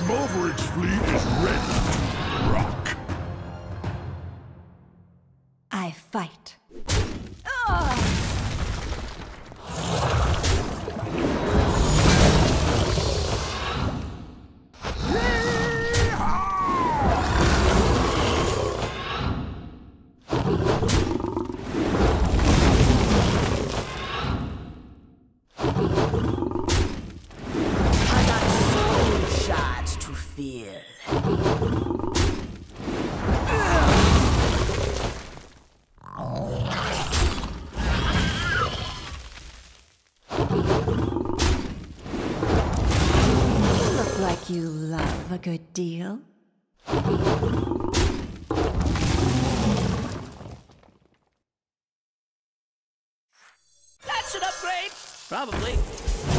Mulveric's fleet is ready to rock. I fight. Look like you love a good deal. That's an upgrade. Probably.